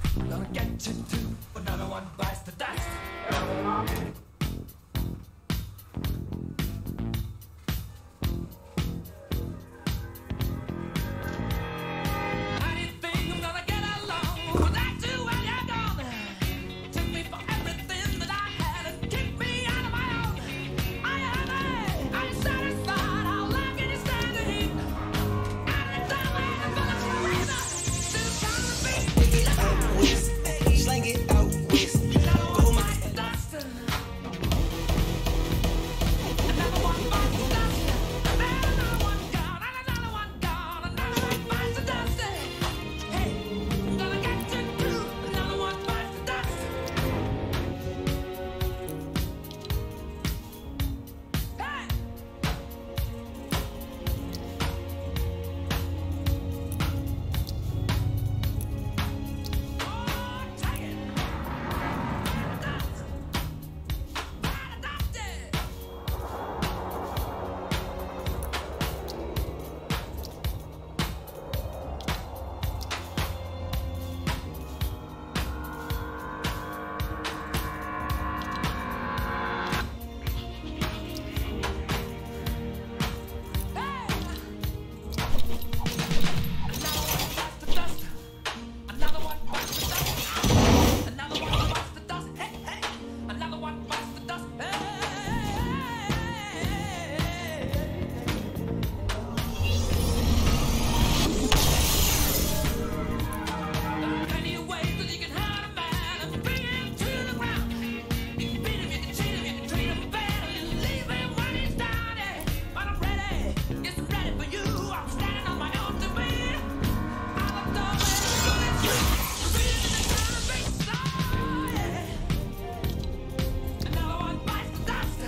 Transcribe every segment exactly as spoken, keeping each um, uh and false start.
Gonna get you too. Another one bites the dust. How do you think I'm gonna get along without you when you're gone? Took me for everything that I had and kicked me out of my own. I am I'm satisfied. How long can you stand the heat? And it's all I'm gonna forever. Still trying to be Out west, slang it out west. Go my another one bites the dust. Another one gone, and another one gone. Another one bites the dust. Hey, I'm gonna get you too. Another one bites the dust. Hey. Oh, take it. Dust. Bite the dust. Another one bites the dust. Another one bites the dust. Hey, hey. Another one bites the dust. Plenty of ways that you can hurt a man and bring him to the ground. You can beat him, you can cheat him, you can treat him bad, or you leave him when he's down. Yeah. But I'm ready, yes, I'm ready for you. I'm standing on my own two feet. I love the way you do it. You're really trying to be sorry. Another one bites the dust.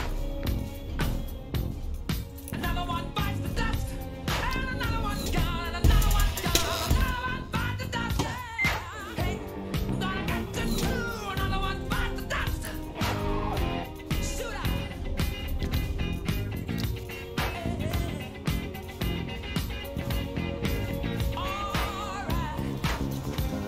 Another one bites the dust. And another one gone, and another one gone. Another one bites the dust. Hey, I'm gonna get you too. Another one bites the dust. Shoot out. All right.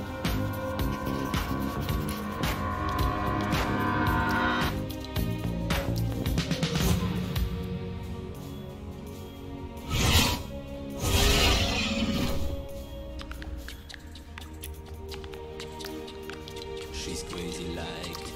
She's crazy like